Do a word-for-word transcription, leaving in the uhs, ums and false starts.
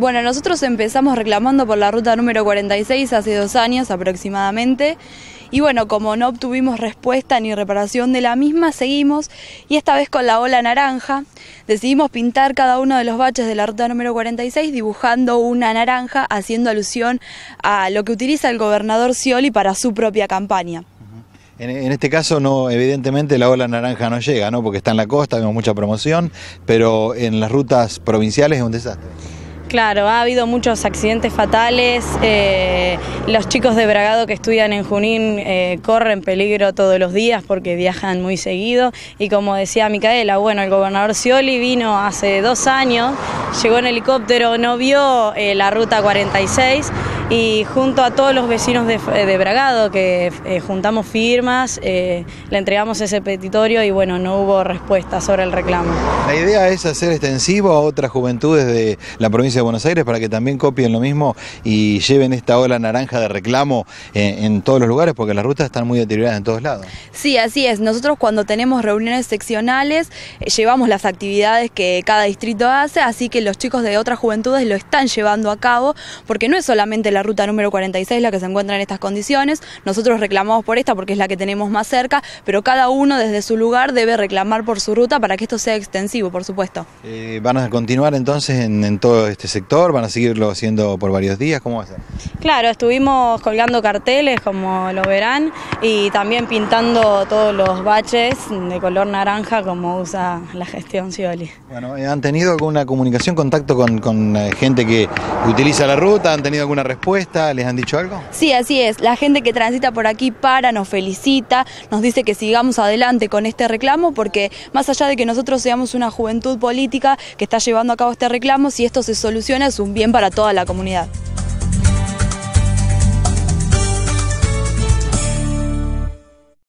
Bueno, nosotros empezamos reclamando por la ruta número cuarenta y seis hace dos años aproximadamente y bueno, como no obtuvimos respuesta ni reparación de la misma, seguimos y esta vez con la ola naranja decidimos pintar cada uno de los baches de la ruta número cuarenta y seis dibujando una naranja haciendo alusión a lo que utiliza el gobernador Scioli para su propia campaña. En, en este caso, no, evidentemente la ola naranja no llega, ¿no? Porque está en la costa, vemos mucha promoción, pero en las rutas provinciales es un desastre. Claro, ha habido muchos accidentes fatales, eh, los chicos de Bragado que estudian en Junín eh, corren peligro todos los días porque viajan muy seguido y como decía Micaela, bueno, el gobernador Scioli vino hace dos años, llegó en helicóptero, no vio eh, la ruta cuarenta y seis y junto a todos los vecinos de, de Bragado que eh, juntamos firmas, eh, le entregamos ese petitorio y bueno, no hubo respuesta sobre el reclamo. La idea es hacer extensivo a otras juventudes de la provincia de Buenos Aires para que también copien lo mismo y lleven esta ola naranja de reclamo en, en todos los lugares porque las rutas están muy deterioradas en todos lados. Sí, así es. Nosotros cuando tenemos reuniones seccionales eh, llevamos las actividades que cada distrito hace, así que los chicos de otras juventudes lo están llevando a cabo porque no es solamente la ruta número cuarenta y seis la que se encuentra en estas condiciones, nosotros reclamamos por esta porque es la que tenemos más cerca, pero cada uno desde su lugar debe reclamar por su ruta para que esto sea extensivo, por supuesto. Eh, ¿Van a continuar entonces en, en todo este sector? ¿Van a seguirlo haciendo por varios días? ¿Cómo va a ser? Claro, estuvimos colgando carteles, como lo verán, y también pintando todos los baches de color naranja, como usa la gestión Scioli. Bueno, ¿han tenido alguna comunicación, contacto con, con gente que utiliza la ruta? ¿Han tenido alguna respuesta? ¿Les han dicho algo? Sí, así es. La gente que transita por aquí para, nos felicita, nos dice que sigamos adelante con este reclamo, porque más allá de que nosotros seamos una juventud política que está llevando a cabo este reclamo, si esto se soluciona es un bien para toda la comunidad.